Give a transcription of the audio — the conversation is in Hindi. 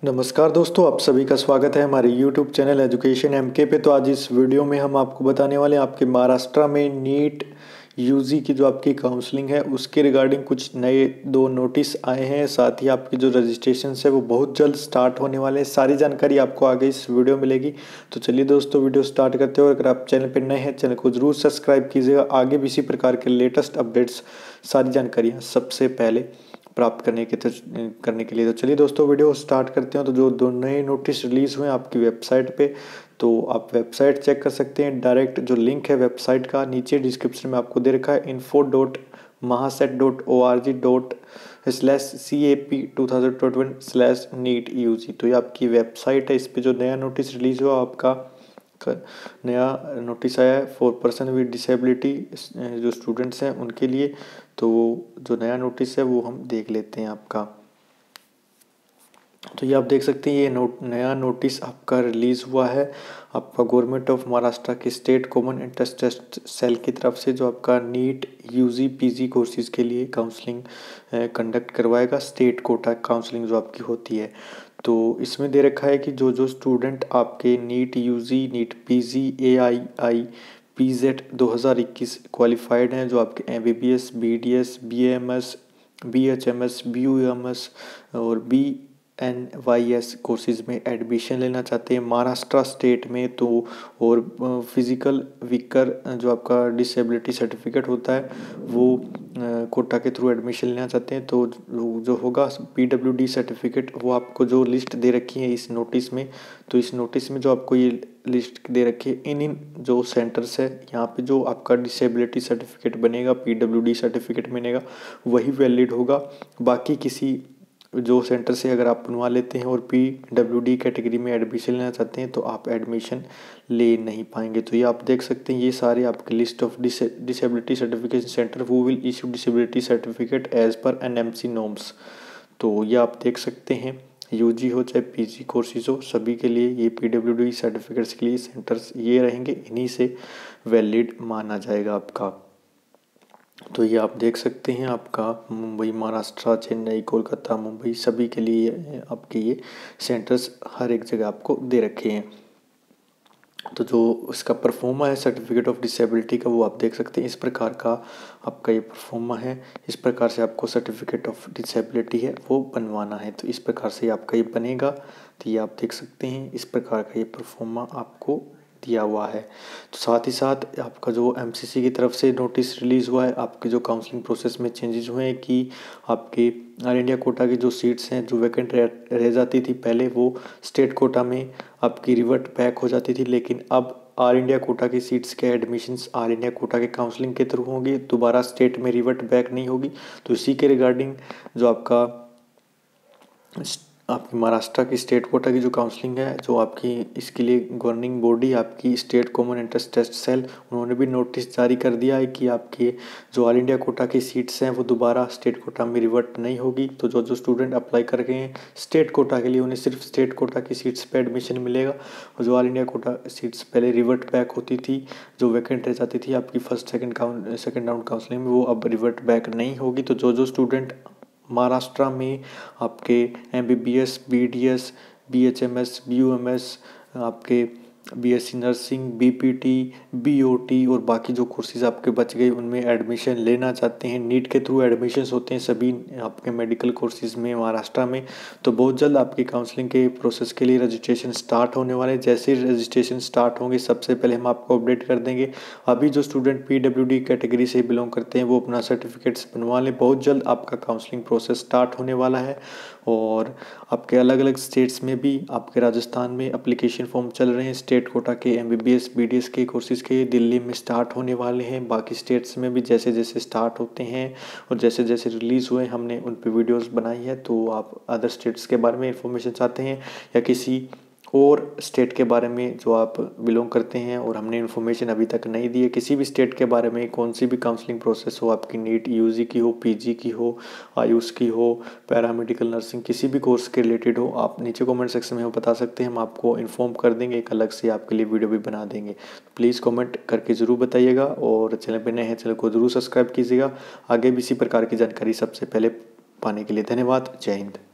नमस्कार दोस्तों, आप सभी का स्वागत है हमारे YouTube चैनल एजुकेशन एमके पे। तो आज इस वीडियो में हम आपको बताने वाले हैं आपके महाराष्ट्र में नीट यूजी की जो आपकी काउंसलिंग है उसके रिगार्डिंग कुछ नए 2 नोटिस आए हैं। साथ ही आपकी जो रजिस्ट्रेशन है वो बहुत जल्द स्टार्ट होने वाले हैं। सारी जानकारी आपको आगे इस वीडियो में मिलेगी। तो चलिए दोस्तों, वीडियो स्टार्ट करते हो। अगर आप चैनल पर नए हैं, चैनल को जरूर सब्सक्राइब कीजिएगा। आगे भी इसी प्रकार के लेटेस्ट अपडेट्स, सारी जानकारियाँ सबसे पहले प्राप्त करने के लिए तो चलिए दोस्तों वीडियो स्टार्ट करते हैं। तो जो 2 नए नोटिस रिलीज़ हुए हैं आपकी वेबसाइट पे, तो आप वेबसाइट चेक कर सकते हैं। डायरेक्ट जो लिंक है वेबसाइट का नीचे डिस्क्रिप्शन में आपको दे रखा है, info.mahaset.org.cap2021/NEET-UG। तो ये आपकी वेबसाइट है। इस पर जो नया नोटिस रिलीज़ हुआ आपका नया नोटिस आया है 4% विद डिसेबिलिटी जो स्टूडेंट्स हैं उनके लिए। तो जो नया नोटिस है वो हम देख लेते हैं आपका। तो ये आप देख सकते हैं, ये नया नोटिस आपका रिलीज़ हुआ है आपका गवर्नमेंट ऑफ महाराष्ट्र के state common entrance test cell की तरफ से, जो आपका नीट यूजी पीजी कोर्सेज़ के लिए काउंसलिंग कंडक्ट करवाएगा। स्टेट कोटा काउंसलिंग जो आपकी होती है, तो इसमें दे रखा है कि जो स्टूडेंट आपके NEET UG, NEET PG, AII PZ 2021 qualified हैं, जो आपके MBBS, BDS, BMS, BHMS, BUMS और बीएनवाईएस कोर्सेज़ में एडमिशन लेना चाहते हैं महाराष्ट्र स्टेट में, तो और फिज़िकल वीकर जो आपका डिसेबिलिटी सर्टिफिकेट होता है वो कोटा के थ्रू एडमिशन लेना चाहते हैं, तो जो होगा पीडब्ल्यूडी सर्टिफिकेट, वो आपको जो लिस्ट दे रखी है इस नोटिस में। तो इस नोटिस में जो आपको ये लिस्ट दे रखी है, इन जो सेंटर्स है यहाँ पे जो आपका डिसेबिलिटी सर्टिफिकेट बनेगा, पीडब्ल्यूडी सर्टिफिकेट बनेगा, वही वैलिड होगा। बाकी किसी जो सेंटर से अगर आप बनवा लेते हैं और पीडब्ल्यूडी कैटेगरी में एडमिशन लेना चाहते हैं तो आप एडमिशन ले नहीं पाएंगे। तो ये आप देख सकते हैं, ये सारे आपके list of disability certification centre वो will issue disability certificate as per NMC norms. तो ये आप देख सकते हैं, यूजी हो चाहे पीजी कोर्सेज हो, सभी के लिए ये पीडब्ल्यूडी सर्टिफिकेट्स के लिए सेंटर्स ये रहेंगे, इन्हीं से वैलिड माना जाएगा आपका। तो ये आप देख सकते हैं, आपका मुंबई, महाराष्ट्र, चेन्नई, कोलकाता, मुंबई सभी के लिए आपके ये सेंटर्स हर एक जगह आपको दे रखे हैं। तो जो इसका परफॉर्मा है सर्टिफिकेट ऑफ डिसेबिलिटी का, वो आप देख सकते हैं, इस प्रकार का आपका ये परफॉर्मा है। इस प्रकार से आपको सर्टिफिकेट ऑफ डिसेबिलिटी है वो बनवाना है, तो इस प्रकार से आपका ये बनेगा। तो ये आप देख सकते हैं, इस प्रकार का ये परफॉर्मा आपको दिया हुआ है। तो साथ ही साथ आपका जो एमसीसी की तरफ से नोटिस रिलीज़ हुआ है, आपके जो काउंसलिंग प्रोसेस में चेंजेस हुए हैं कि आपके ऑल इंडिया कोटा की जो सीट्स हैं जो वैकेंट रह जाती थी पहले, वो स्टेट कोटा में आपकी रिवर्ट बैक हो जाती थी, लेकिन अब ऑल इंडिया कोटा की सीट्स के एडमिशन्स ऑल इंडिया कोटा के काउंसलिंग के थ्रू होंगे, दोबारा स्टेट में रिवर्ट बैक नहीं होगी। तो इसी के रिगार्डिंग जो आपकी महाराष्ट्र की स्टेट कोटा की जो काउंसलिंग है, जो आपकी इसके लिए गवर्निंग बॉडी आपकी state common entrance test cell, उन्होंने भी नोटिस जारी कर दिया है कि आपके जो ऑल इंडिया कोटा की सीट्स हैं वो दोबारा स्टेट कोटा में रिवर्ट नहीं होगी। तो जो स्टूडेंट अप्लाई कर गए हैं स्टेट कोटा के लिए, उन्हें सिर्फ स्टेट कोटा की सीट्स पर एडमिशन मिलेगा, और जो ऑल इंडिया कोटा सीट्स पहले रिवर्ट बैक होती थी, जो वैकेंट रह जाती थी आपकी फर्स्ट सेकेंड राउंड काउंसलिंग में, वो अब रिवर्ट बैक नहीं होगी। तो जो स्टूडेंट महाराष्ट्र में आपके एमबीबीएस, बीडीएस, बीएचएमएस, बीयूएमएस, आपके बीएससी नर्सिंग, बीपीटी, बीओटी और बाकी जो कोर्सेज आपके बच गए उनमें एडमिशन लेना चाहते हैं, नीट के थ्रू एडमिशन्स होते हैं सभी आपके मेडिकल कोर्सेज में महाराष्ट्र में, तो बहुत जल्द आपकी काउंसलिंग के प्रोसेस के लिए रजिस्ट्रेशन स्टार्ट होने वाले हैं। जैसे ही रजिस्ट्रेशन स्टार्ट होंगे सबसे पहले हम आपको अपडेट कर देंगे। अभी जो स्टूडेंट पीडब्ल्यूडी कैटेगरी से बिलोंग करते हैं वो अपना सर्टिफिकेट्स बनवा लें, बहुत जल्द आपका काउंसलिंग प्रोसेस स्टार्ट होने वाला है। और आपके अलग अलग स्टेट्स में भी, आपके राजस्थान में एप्लीकेशन फॉर्म चल रहे हैं स्टेट कोटा के एमबीबीएस, बीडीएस के कोर्सेज के, दिल्ली में स्टार्ट होने वाले हैं, बाकी स्टेट्स में भी जैसे जैसे स्टार्ट होते हैं और जैसे जैसे रिलीज़ हुए हमने उन पे वीडियोस बनाई है। तो आप अदर स्टेट्स के बारे में इंफॉर्मेशन चाहते हैं या किसी और स्टेट के बारे में जो आप बिलोंग करते हैं और हमने इन्फॉर्मेशन अभी तक नहीं दी है, किसी भी स्टेट के बारे में, कौन सी भी काउंसलिंग प्रोसेस हो, आपकी नीट यूजी की हो, पीजी की हो, आयुष की हो, पैरामेडिकल नर्सिंग, किसी भी कोर्स के रिलेटेड हो, आप नीचे कमेंट सेक्शन में बता सकते हैं, हम आपको इन्फॉर्म कर देंगे, एक अलग से आपके लिए वीडियो भी बना देंगे। प्लीज़ कॉमेंट करके ज़रूर बताइएगा और चैनल पर नए हैं चैनल को ज़रूर सब्सक्राइब कीजिएगा। आगे भी इसी प्रकार की जानकारी सबसे पहले पाने के लिए धन्यवाद। जय हिंद।